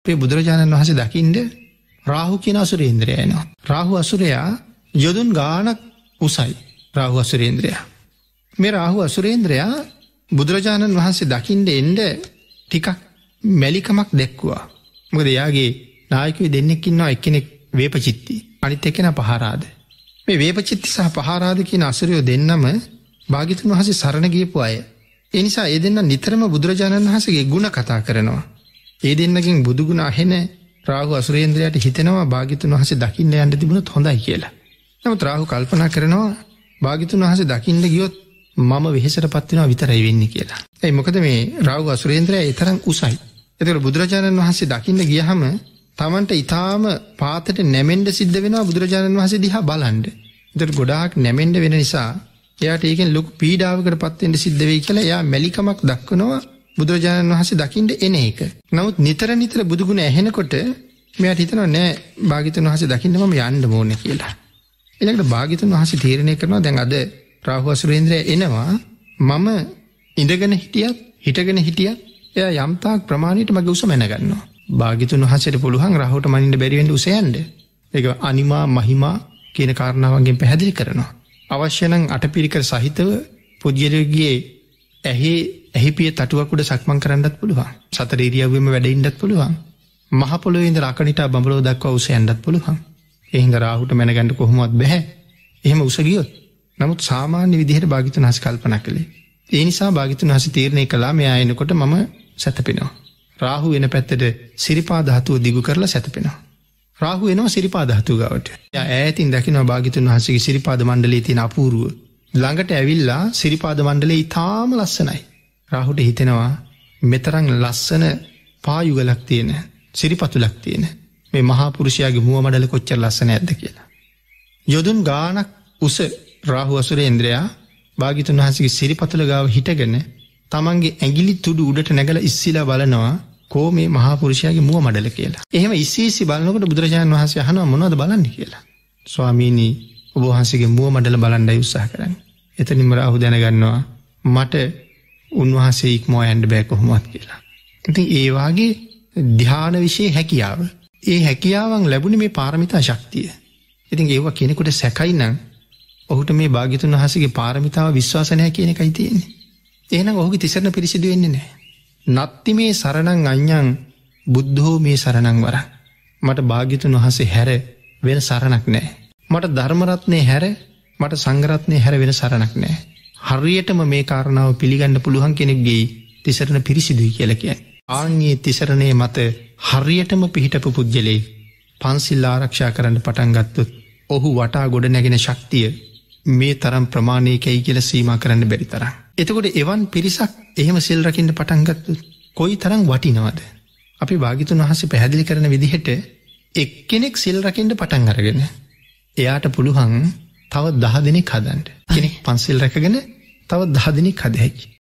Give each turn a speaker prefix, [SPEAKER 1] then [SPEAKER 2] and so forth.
[SPEAKER 1] අපේ බුදුරජාණන් වහන්සේ දකින්න රාහු කියන අසුරේන්ද්‍රය එනවා. රාහු අසුරයා යොදුන් ගානක් උසයි. රාහු අසුරේන්ද්‍රයා. මේ රාහු අසුරේන්ද්‍රයා බුදුරජාණන් වහන්සේ දකින්න එන්න ටිකක් මැලිකමක් දැක්කුවා. මොකද එයාගේ නායකයෝ දෙන්නෙක් ඉන්නවා, එක්කෙනෙක් වේපචිත්ති, අනිත් එක්කෙනා පහාරාද. මේ වේපචිත්ති සහ පහාරාද කියන අසුරයෝ දෙන්නම භාග්‍යතුන් වහන්සේ සරණ ගියපු අය. ඒ නිසා ඒ දෙන්න නිතරම බුදුරජාණන් වහන්සේගේ ගුණ කතා කරනවා. ඒ දෙන්නගෙන් බුදු ගුණ අහෙන රාහු අසුරේන්ද්‍රයාට හිතෙනවා භාග්‍යතුන් වහන්සේ දකින්න යන්න තිබුණොත් හොඳයි කියලා. නමුත් රාහු කල්පනා කරනවා භාග්‍යතුන් වහන්සේ දකින්න ගියොත් මම වෙහෙසටපත් වෙනවා විතරයි වෙන්නේ කියලා. ඒ මොකද මේ රාහු අසුරේන්ද්‍රයා ඒ තරම් උසයි. ඒතකොට බුදුරජාණන් වහන්සේ දකින්න ගියහම තමන්ට ඊටාම පාතට නැමෙන්න සිද්ධ වෙනවා බුදුරජාණන් වහන්සේ දිහා බලන්න. ඒතකොට ගොඩාක් නැමෙන්න වෙන නිසා එයාට ඒකෙන් ලොකු පීඩාවකටපත් වෙන්න සිද්ධ වෙයි කියලා එයා මැලිකමක් දක්වනවා බුදුරජාණන් වහන්සේ දකින්න එන එක. නමුත් නිතර නිතර බුදුගුණ ඇහෙනකොට මෙයාට හිතෙනවා නෑ භාග්‍යතුන් වහන්සේ දකින්න මම යන්න ඕනේ කියලා. ඊළඟට භාග්‍යතුන් වහන්සේ තීරණය කරනවා දැන් අද රාහු අසුරේන්ද්‍රයා එනවා, මම ඉඳගෙන හිටියත් හිටගෙන හිටියත් එයා යම්තාක් ප්‍රමාණයට මගේ උස මැන ගන්නවා. භාග්‍යතුන් වහන්සේට පුළුවන් රාහුට මනින්න බැරි වෙන්න උස යන්න. ඒක අනිමා මහිමා කියන කාරණාවන්ගෙන් පැහැදිලි කරනවා. අවශ්‍ය නම් අටපිරිකර සහිතව පුජ්‍යලයේ ඇහිපිය තටුවක් උඩ සක්මන් කරන්නත් පුළුවන්. සතර ඉරියව්වෙම වැඩ ඉන්නත් පුළුවන්. මහ පොළොවේ ඉඳලා අකනිටා බඹලෝ දක්වා උස යන්නත් පුළුවන්. ඒ හින්දා රාහුට මැනගන්න කොහොමවත් බෑ. එහෙම උස ගියොත්. නමුත් සාමාන්‍ය විදිහට භාග්‍යතුන් වහන්සේ කල්පනා කළේ. ඒ නිසා භාග්‍යතුන් වහන්සේ තීරණය කළා මෙයා එනකොට මම සැතපෙනවා. රාහු වෙන පැත්තට සිරිපා ධාතුව දිගු කරලා සැතපෙනවා. රාහු එනවා සිරිපා ධාතුව ගාවට. එයා ඈතින් දකිනවා භාග්‍යතුන් වහන්සේගේ සිරිපාද මණ්ඩලයේ තියෙන අපූර්ව. ළඟට ඇවිල්ලා සිරිපාද මණ්ඩලයේ ඊටාම ලස්සනයි. රාහුට හිතෙනවා මෙතරම් ලස්සන පායුගලක් තියෙන, සිරිපතුලක් තියෙන මේ මහා පුරුෂයාගේ මුව මඩල කොච්චර ලස්සන නැද්ද කියලා. යොදුන් ගානක් උස රාහු අසුරේන්ද්‍රයා භාග්‍යතුන් වහන්සේගේ සිරිපතුල ගාව හිටගෙන තමන්ගේ ඇඟිලි තුඩු උඩට නැගලා ඉස්සිලා බලනවා කෝ මේ මහා පුරුෂයාගේ මුව මඩල කියලා. එහෙම ඉස්සි බලනකොට බුදුරජාණන් වහන්සේ අහනවා මොනවද බලන්නේ කියලා. ස්වාමීනි ඔබ වහන්සේගේ මුව මඩල බලන්නයි උත්සාහ කරන්නේ. එතනින්ම රාහු දැනගන්නවා මට උන්වහන්සේ ඉක්මවා යන්න බෑ කොහොමවත් කියලා. ඉතින් ඒ වාගේ ධ්‍යාන විශේෂ හැකියාව. ඒ හැකියාවන් ලැබුණේ මේ පාරමිතා ශක්තිය. ඉතින් ඒව කෙනෙකුට සැකයි නම් ඔහුට මේ භාග්‍යතුන් වහන්සේගේ පාරමිතාව විශ්වාස නැහැ කියන එකයි තියෙන්නේ. එහෙනම් ඔහුගේ තිසරණ පිරිසිදු වෙන්නේ නැහැ. නත්ති මේ සරණං අඤ්ඤං බුද්ධෝ මේ සරණං වරං. මට භාග්‍යතුන් වහන්සේ හැර වෙන සරණක් නැහැ. මට ධර්ම රත්නේ හැර මට සංඝ රත්නේ හැර වෙන සරණක් නැහැ. හරියටම මේ කාරණාව පිළිගන්න පුළුවන් කෙනෙක්ගේ තිසරණ පිරිසිදුයි කියලා කියන්නේ. ආන්ගේ තිසරණේ මත හරියටම පිහිටපු පුජ්‍යලේ පන්සිල් ආරක්ෂා කරන්න පටන් ගත්තොත් ඔහු වටා ගොඩ නැගෙන ශක්තිය මේ තරම් ප්‍රමාණයකයි කියලා සීමා කරන්න බැරි තරම්. එතකොට එවන් පිරිසක් එහෙම සිල් රකින්න පටන් ගත්තොත් කොයි තරම් වටිනවද? අපි භාග්‍යතුන් වහන්සේ පැහැදිලි කරන විදිහට එක්කෙනෙක් සිල් රකින්න පටන් අරගෙන එයාට පුළුවන් තව 10 දෙනෙක් හදන්න. කෙනෙක් පන්සිල් රැකගෙන තව 10 දෙනෙක් හදයි.